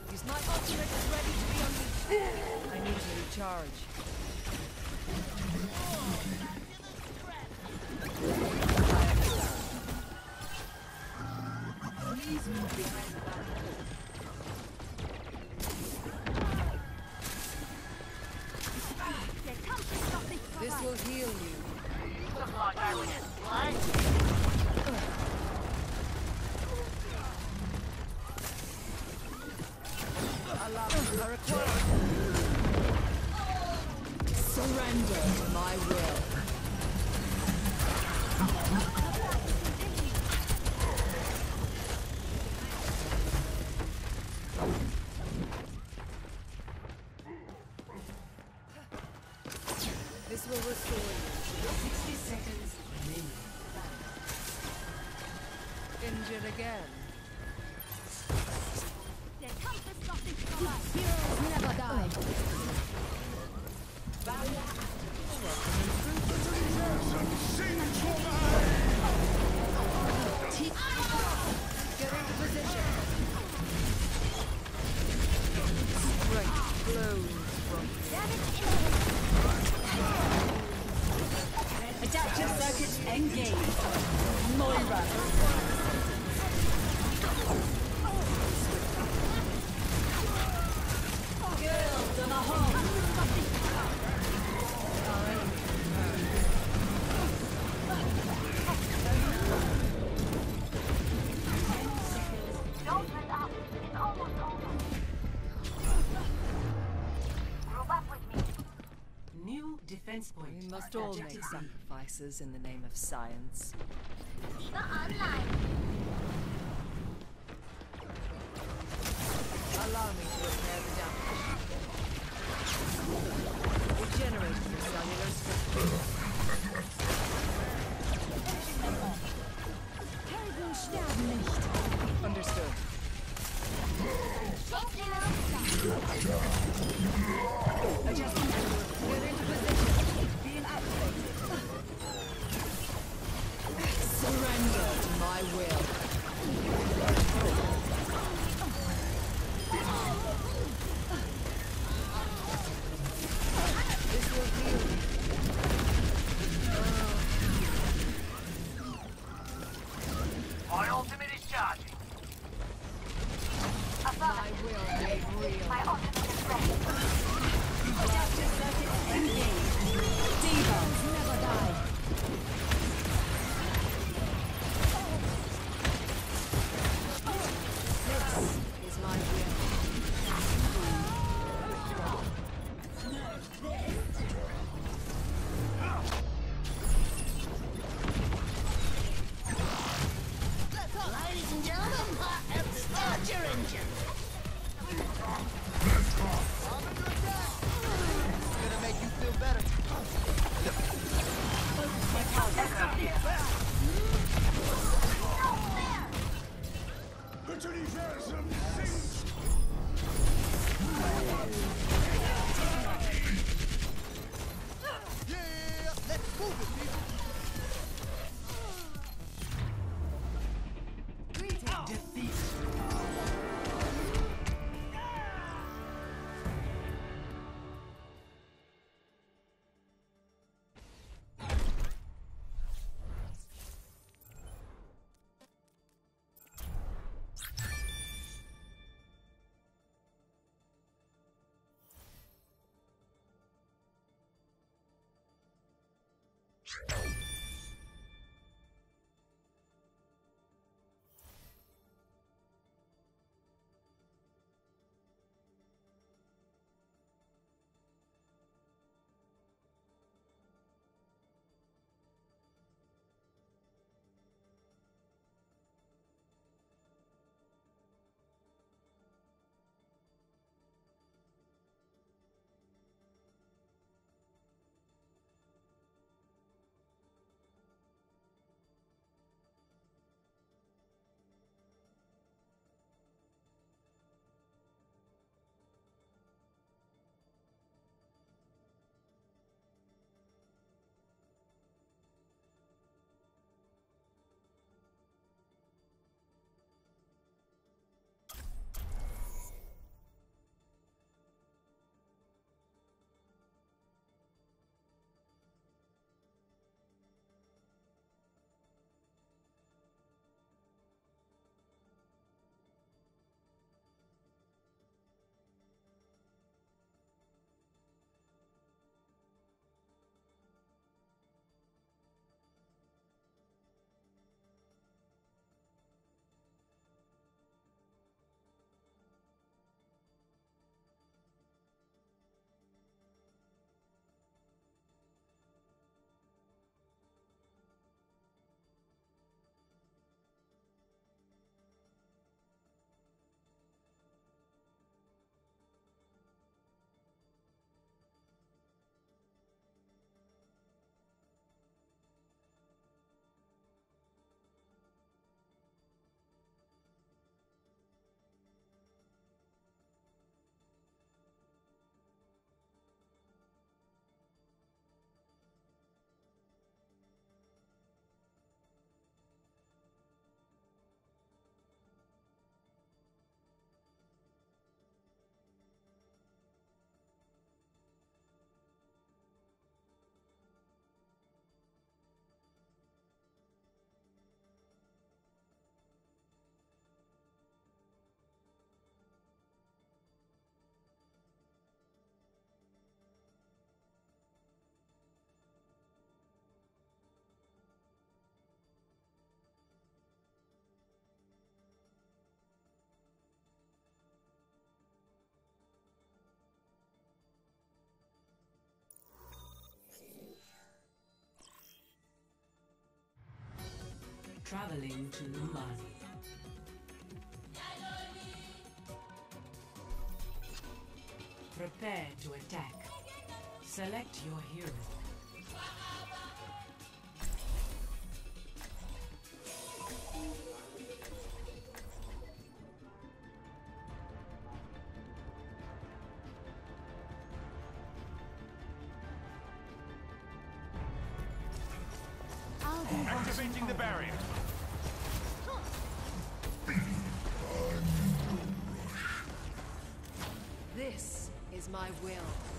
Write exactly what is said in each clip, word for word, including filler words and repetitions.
Is my ultimate ready to be unleashed? I need to recharge. Please move behind the back. This will heal you. Looks like I was blind. I require surrender to my will. This will restore you. Sixty seconds remaining. Injured again. Heroes never die. Get into position. Strength flows from Adaptive circuit engaged. Moira. Girls on a home. Don't let up. It's almost over. Group up with me. New defense point. We must all Objective make B. sacrifices in the name of science. Diva online. Allow me to repair the damage. Regenerate the cellular structure. Helden sterben nicht. Understood. Adjusting angle. Get into position. Being activated. Surrender to my will. This will heal you. My ultimate is charging. My will made real. My ultimate is ready. Adaptive circuit engaged. Divas never die. This is my will. Ladies and gentlemen, I am the Archer Engine. Gonna make you feel better. Defeat. Traveling to Mali. Prepare to attack. Select your hero. Activating the barrier. This is my will.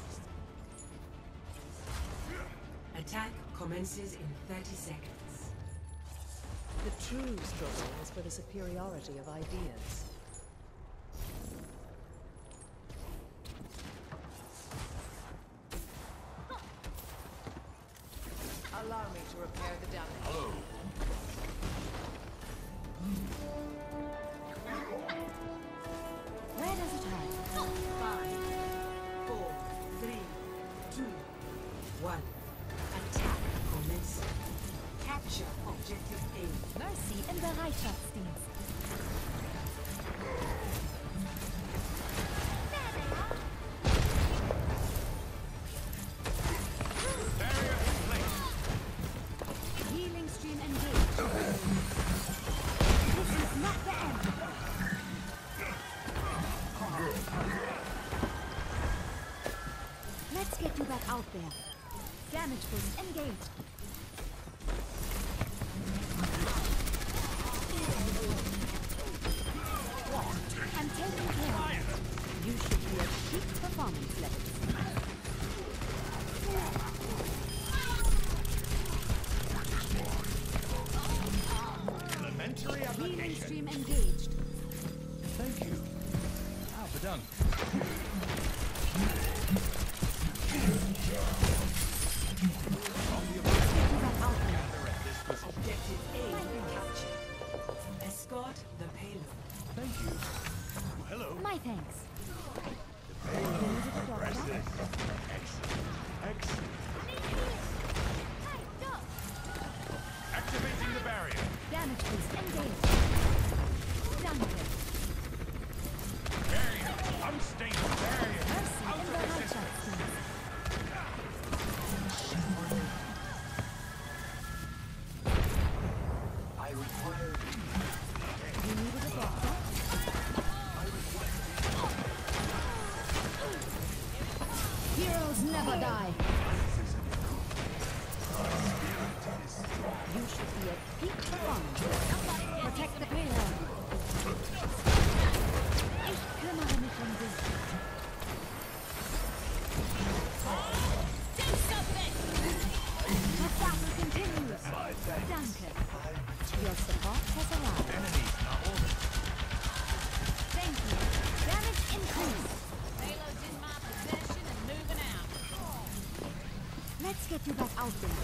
Attack commences in thirty seconds. The true struggle is for the superiority of ideas. Allow me to repair the damage. Hello. Where does it hurt? Five, four, three, two, one. Attack commencing. Capture objective A. Mercy im Bereitschaftsdienst. Barrier in place. Healing stream engaged. This is not the end. Let's get you back out there. Damage boost engaged. I'm taking care of it. You should be at peak performance levels. Elementary Healing application. stream engaged. Thank you. How done. Get you back out there. Objective A captured. Escort the payload. Thank you. Hello. My thanks. Excellent. Excellent. Activating the barrier. Damage boost engaged. Danke. Barrier. Unstable. Barrier. Mercy Out im of resistance. Bereitschaftsdienst. I require. You needed a doctor? Heroes never die. You should be at peak performance. Protect the payload. Ich kümmere mich um dich. Do something! The battle continues. Danke. Your support has arrived. Enemies are ordered. Thank you. Damage increased. Payload's in my possession and moving out. Let's get you back out there.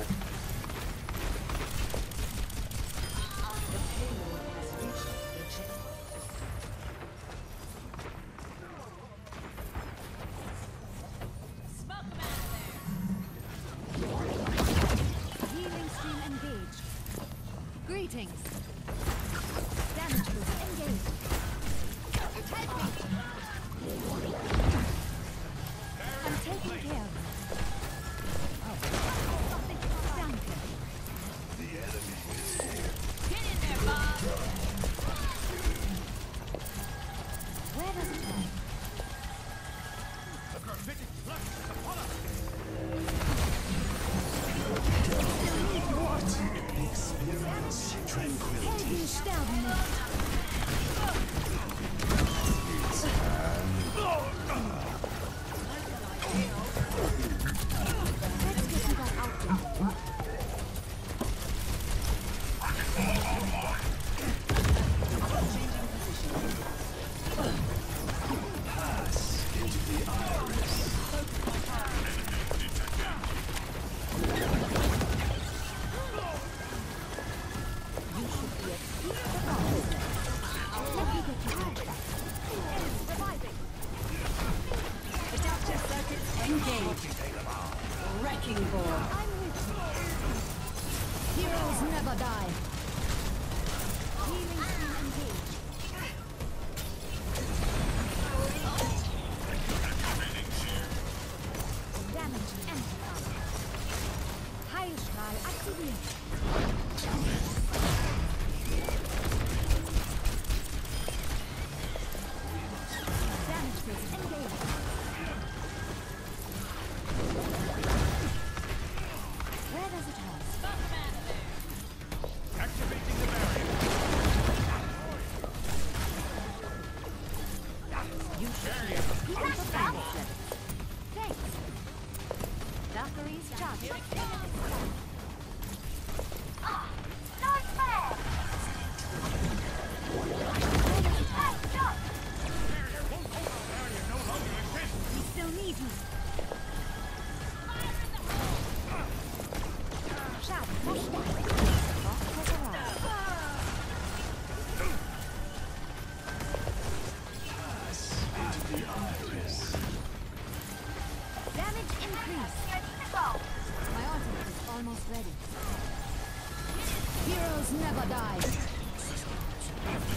The payload has reached the checkpoint. Smoke 'em out of there. Healing stream engaged. Greetings. Damage boost engaged. I'm taking care of you. Danke. Get in there, Bob. Where does it hurt? The graffiti flux upon us. Helden sterben nicht. Let's get you back out there. You should be at peak performance. Let me get you out. Reviving. Adaptive circuits engaged. Wrecking ball. I'm with you. Heroes never die. Forces engaged. Where does it hurt? Activating the barrier. You should Barrier. Keep up the balance level. Thanks. Valkyrie's charge. Ah, not fair. Barrier won't hold. Barrier no longer exists. We still need you. Shout, push down. Boss has arrived. Damage increase. Ready to go. My ultimate is almost ready. Heroes never die.